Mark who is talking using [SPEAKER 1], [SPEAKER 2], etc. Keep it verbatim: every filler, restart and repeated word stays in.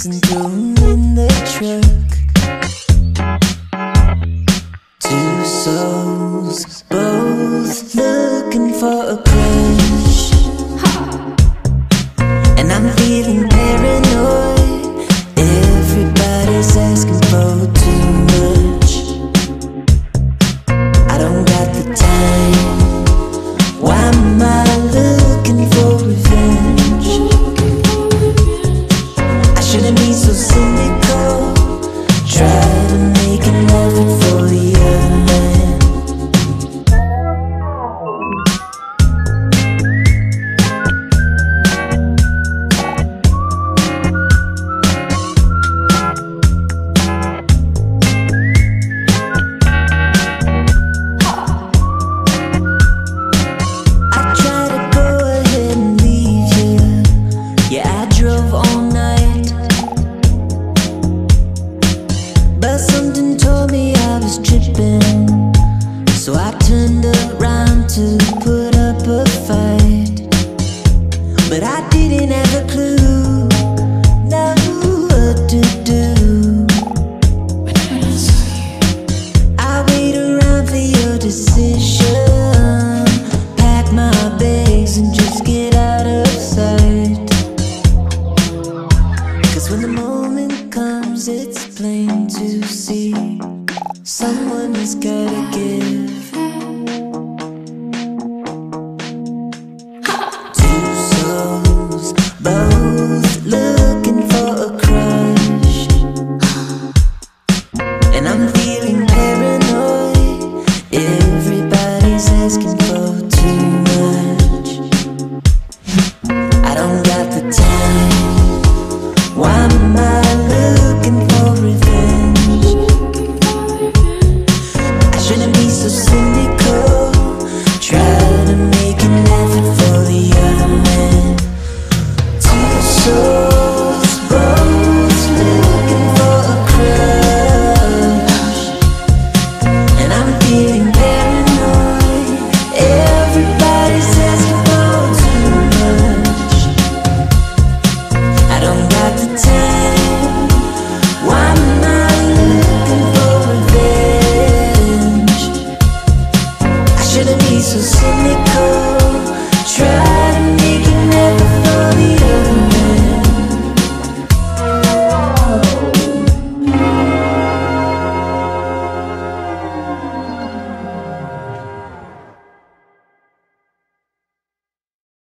[SPEAKER 1] listen to 'em in the truck. Two souls, both looking for a crush, and I'm feeling paranoid. Everybody's asking for too much. I don't got the time. Why am I looking for revenge? I shouldn't be so cynical. Try to make an effort for the other man. But something told me I was tripping, so I turned around to put up a fight. But I didn't have a clue